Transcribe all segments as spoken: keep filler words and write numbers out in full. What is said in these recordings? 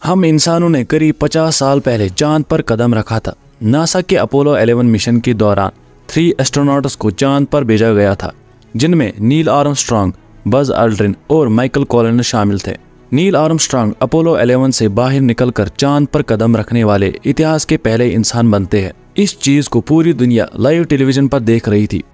हम इंसानों ने करीब पचास साल पहले चांद पर कदम रखा था। नासा के अपोलो ग्यारह मिशन के दौरान थ्री एस्ट्रोनॉट्स को चांद पर भेजा गया था, जिनमें नील आर्मस्ट्रांग, बज अल्ड्रिन और माइकल कॉलिन शामिल थे। नील आर्मस्ट्रांग अपोलो ग्यारह से बाहर निकलकर चांद पर कदम रखने वाले इतिहास के पहले इंसान बनते हैं। इस चीज को पूरी दुनिया लाइव टेलीविजन पर देख रही थी।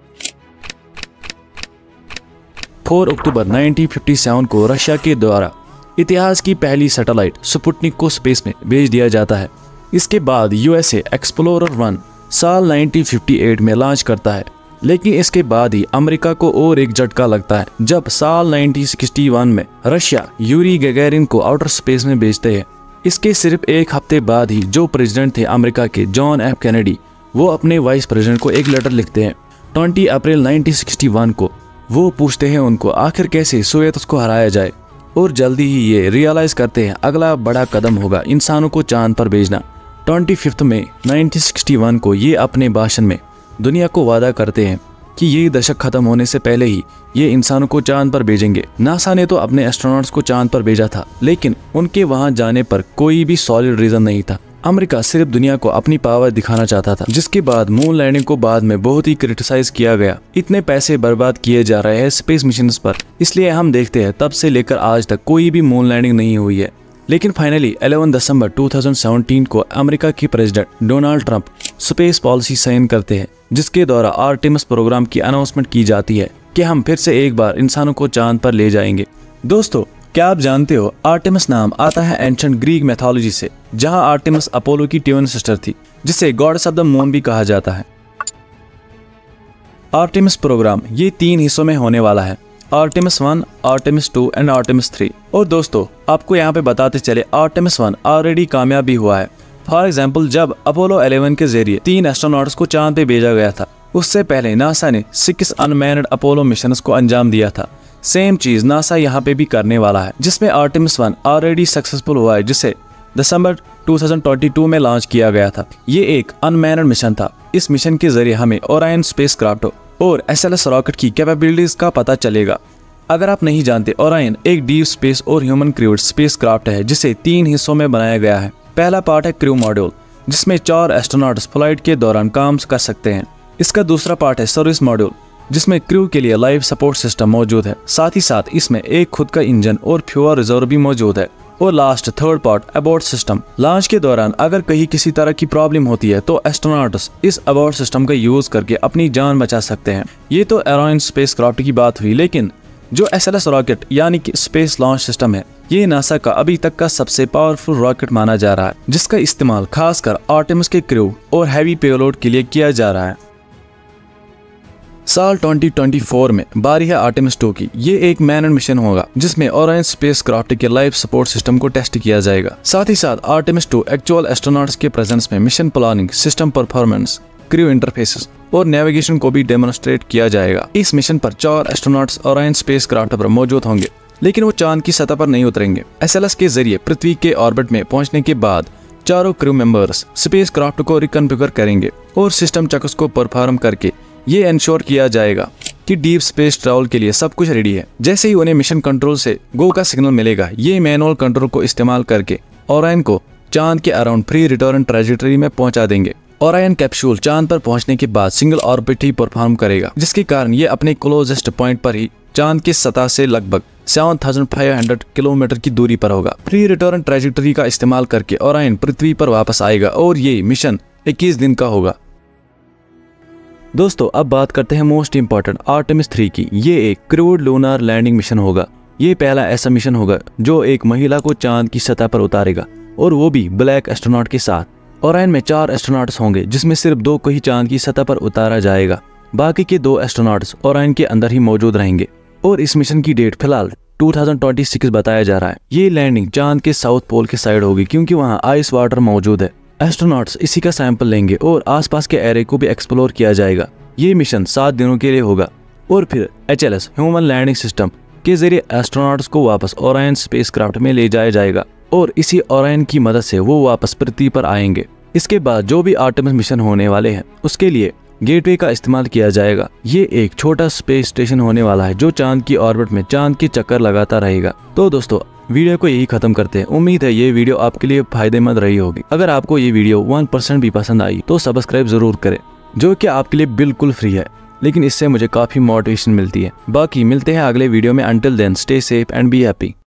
चार अक्टूबर उन्नीस सौ सत्तावन को रशिया के द्वारा इतिहास की पहली सैटेलाइट स्पुतनिक को स्पेस में भेज दिया जाता है। इसके बाद यूएसए एक्सप्लोरर वन साल उन्नीस सौ अट्ठावन में लॉन्च करता है, लेकिन इसके बाद ही अमेरिका को और एक झटका लगता है जब साल उन्नीस सौ इकसठ में रशिया यूरी गैगारिन को आउटर स्पेस में भेजते हैं। इसके सिर्फ एक हफ्ते बाद ही जो प्रेसिडेंट थे अमेरिका के, जॉन एफ कैनेडी, वो अपने वाइस प्रेसिडेंट को एक लेटर लिखते हैं। बीस अप्रैल उन्नीस सौ इकसठ को वो पूछते हैं उनको आखिर कैसे सोवियत को हराया जाए, और जल्दी ही ये रियलाइज करते हैं अगला बड़ा कदम होगा इंसानों को चांद पर भेजना। पच्चीस मई उन्नीस सौ इकसठ को ये अपने भाषण में दुनिया को वादा करते हैं कि ये दशक खत्म होने से पहले ही ये इंसानों को चांद पर भेजेंगे। नासा ने तो अपने एस्ट्रोनॉट्स को चांद पर भेजा था, लेकिन उनके वहां जाने पर कोई भी सॉलिड रीजन नहीं था। अमेरिका सिर्फ दुनिया को अपनी पावर दिखाना चाहता था, जिसके बाद मून लैंडिंग को बाद में बहुत ही क्रिटिसाइज किया गया। इतने पैसे बर्बाद किए जा रहे हैं स्पेस मिशंस पर, इसलिए हम देखते हैं तब से लेकर आज तक कोई भी मून लैंडिंग नहीं हुई है। लेकिन फाइनली ग्यारह दिसंबर दो हज़ार सत्रह को अमेरिका के president Donald Trump space policy sign करते हैं, जिसके द्वारा आर्टेमिस प्रोग्राम की अनाउंसमेंट की जाती है कि हम फिर से एक बार इंसानों को चांद पर ले जाएंगे। दोस्तों, क्या आप जानते हो आर्टेमिस नाम आता है एंशिएंट ग्रीक मैथोलॉजी से, जहां आर्टेमिस अपोलो की ट्विन सिस्टर थी, जिसे गॉडेस ऑफ द मून भी कहा जाता है। आर्टेमिस प्रोग्राम ये तीन हिस्सों में होने वाला है, Artemis one, Artemis two and Artemis three. और दोस्तों, आपको यहाँ पे बताते चले आर्टेमिस वन ऑलरेडी कामयाब भी हुआ है। फॉर एग्जाम्पल, जब अपोलो ग्यारह के जरिए तीन एस्ट्रोनॉट्स को चांद पे भेजा गया था, उससे पहले नासा ने सिक्स अनमैन्ड अपोलो मिशंस को अंजाम दिया था। सेम चीज नासा यहाँ पे भी करने वाला है, जिसमें आर्टेमिस वन ऑलरेडी सक्सेसफुल हुआ है, जिसे दिसंबर दो हज़ार बाईस में लॉन्च किया गया था। ये एक अनमैन्ड मिशन था। इस मिशन के जरिए हमें ओरायन स्पेसक्राफ्ट और एसएलएस रॉकेट की कैपेबिलिटीज का पता चलेगा। अगर आप नहीं जानते, ओरायन एक डीप स्पेस और ह्यूमन क्रूड स्पेसक्राफ्ट है, जिसे तीन हिस्सों में बनाया गया है। पहला पार्ट है क्रू मॉड्यूल, जिसमें चार एस्ट्रोनॉट्स फ्लाइट के दौरान काम कर सकते हैं। इसका दूसरा पार्ट है सर्विस मॉड्यूल, जिसमें क्रू के लिए लाइफ सपोर्ट सिस्टम मौजूद है। साथ ही साथ इसमें एक खुद का इंजन और फ्यूल रिजर्व भी मौजूद है। और last third part abort system. Launch के दौरान अगर कहीं किसी तरह की प्रॉब्लम होती है तो एस्ट्रोनॉट्स इस अबॉर्ट सिस्टम का यूज करके अपनी जान बचा सकते हैं। ये तो ओरायन स्पेसक्राफ्ट की बात हुई, लेकिन जो एसएलएस रॉकेट यानी कि स्पेस लॉन्च सिस्टम है, ये नासा का अभी तक का सबसे पावरफुल रॉकेट माना जा रहा है, जिसका इस्तेमाल खासकर आर्टेमिस के क्रू और हैवी पेलोड के लिए किया जा रहा है। साल दो हज़ार चौबीस में बारी है आर्टेमिस टू की। ये एक मैन मिशन होगा, जिसमें ओरायन स्पेसक्राफ्ट के लाइफ सपोर्ट सिस्टम को टेस्ट किया जाएगा। साथ ही साथ आर्टेमिस टू एक्चुअल एस्ट्रोनॉट्स के प्रेजेंस में mission planning, system performance, crew interfaces और नेविगेशन को भी डेमोन्स्ट्रेट किया जाएगा। इस मिशन पर चार एस्ट्रोनॉट्स ओरायन स्पेसक्राफ्ट पर मौजूद होंगे, लेकिन वो चांद की सतह पर नहीं उतरेंगे। एसएलएस के जरिए पृथ्वी के ऑर्बिट में पहुंचने के बाद चारों क्रू मेंबर्स स्पेसक्राफ्ट को रिकॉन्फ़िगर करेंगे और सिस्टम चेक्स को परफॉर्म करके ये इंश्योर किया जाएगा कि डीप स्पेस ट्रैवल के लिए सब कुछ रेडी है। जैसे ही उन्हें मिशन कंट्रोल से गो का सिग्नल मिलेगा, ये मैनुअल कंट्रोल को इस्तेमाल करके ओरायन को चांद के अराउंड फ्री रिटर्न ट्रेजेक्टरी में पहुंचा देंगे। ओरायन कैप्सूल चांद पर पहुंचने के बाद सिंगल ऑर्बिट ही परफॉर्म करेगा, जिसके कारण ये अपने क्लोजेस्ट पॉइंट पर ही चांद की सतह से लगभग सात हज़ार पाँच सौ किलोमीटर की दूरी पर होगा। फ्री रिटर्न ट्रेजेक्टरी का इस्तेमाल करके ओरायन पृथ्वी पर वापस आएगा और ये मिशन इक्कीस दिन का होगा। दोस्तों, अब बात करते हैं मोस्ट इम्पोर्टेंट आर्टेमिस थ्री की। ये एक क्रूड लूनर लैंडिंग मिशन होगा। ये पहला ऐसा मिशन होगा जो एक महिला को चांद की सतह पर उतारेगा, और वो भी ब्लैक एस्ट्रोनॉट के साथ। ओरायन में चार एस्ट्रोनॉट्स होंगे, जिसमें सिर्फ दो को ही चांद की सतह पर उतारा जाएगा। बाकी के दो एस्ट्रोनॉट्स ओरायन के अंदर ही मौजूद रहेंगे। और इस मिशन की डेट फिलहाल दो हज़ार छब्बीस बताया जा रहा है। ये लैंडिंग चांद के साउथ पोल के साइड होगी, क्योंकि वहाँ आइस वाटर मौजूद है। एस्ट्रोनॉट्स इसी का सैंपल लेंगे और आसपास के एरिया को भी एक्सप्लोर किया जाएगा। ये मिशन सात दिनों के लिए होगा, और फिर एचएलएस ह्यूमन लैंडिंग सिस्टम के जरिए एस्ट्रोनॉट्स को वापस ओरायन स्पेसक्राफ्ट में ले जाया जाएगा, और इसी ओरायन की मदद से वो वापस पृथ्वी पर आएंगे। इसके बाद जो भी आर्टेमिस मिशन होने वाले हैं, उसके लिए गेटवे का इस्तेमाल किया जाएगा। ये एक छोटा स्पेस स्टेशन होने वाला है जो चांद की ऑर्बिट में चांद के चक्कर लगाता रहेगा। तो दोस्तों वीडियो को यही खत्म करते हैं। उम्मीद है ये वीडियो आपके लिए फायदेमंद रही होगी। अगर आपको ये वीडियो वन परसेंट भी पसंद आई तो सब्सक्राइब जरूर करें, जो कि आपके लिए बिल्कुल फ्री है, लेकिन इससे मुझे काफी मोटिवेशन मिलती है। बाकी मिलते हैं अगले वीडियो में। Until then stay safe and be happy.